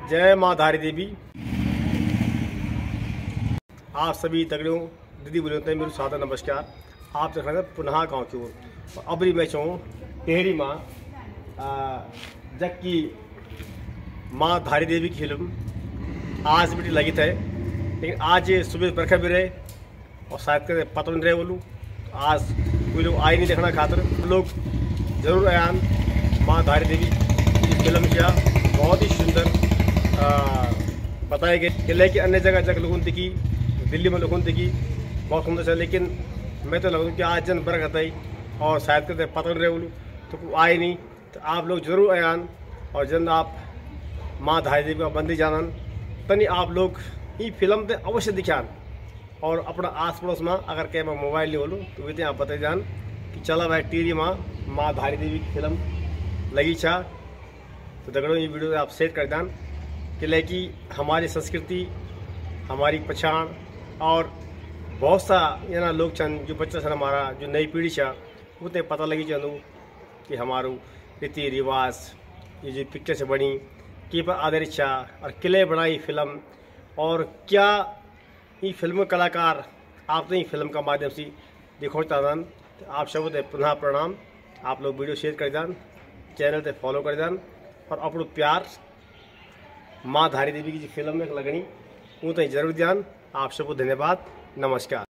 जय माँ धारी देवी। आप सभी तगड़ों दीदी बोलते हैं मेरे सादा नमस्कार। आप देख रहे हैं पुनः गाँव की ओर। अबरी मैं चाहूँ टेहरी माँ जग की माँ धारी देवी की फिल्म आज भी लगी है, लेकिन आज सुबह बरखा भी रहे और शायद कर पता नहीं रहे बोलूँ। आज कोई लोग आए नहीं देखना खातर, लोग जरूर आयान माँ धारी देवी की फिल्म किया। बहुत ही सुंदर बताया गया कि लेकिन अन्य जगह जग लोगों दिखी, दिल्ली में लोगों दिखी बहुत सुंदर है, लेकिन मैं तो लगूँ कि आज जन बरख आता ही और शायद करते पता नहीं रहे बोलूँ तो कोई आए नहीं। तो आप लोग जरूर आयान और जन आप माँ धारी देवी का मंदिर जानन तनी आप लोग ये फिल्म ते अवश्य दिखान और अपना आस पड़ोस में अगर कहीं मैं मोबाइल नहीं बोलूँ तो वे आप बता जान कि चला भाई टीवी माँ धारी देवी की फिल्म लगी छा। तो दगड़ों ये वीडियो आप शेयर कर दान कि लेकि हमारी संस्कृति, हमारी पहचान और बहुत सा ये ना लोग चंद जो बच्चा सन हमारा जो नई पीढ़ी छा वो तो पता लगी चंदू कि हमारू रीति रिवाज ये जो पिक्चर से बनी कि पर आधारित छा और किले बनाई फिल्म और क्या ये फिल्म कलाकार आप तो ये फिल्म का माध्यम से देखो चाहन। तो आप सब पुनः प्रणाम। आप लोग वीडियो शेयर कर दान, चैनल पे फॉलो कर दान और अपनो प्यार माँ धारी देवी की जो फिल्म में लगनी वो तो जरूर ध्यान। आप सबको धन्यवाद, नमस्कार।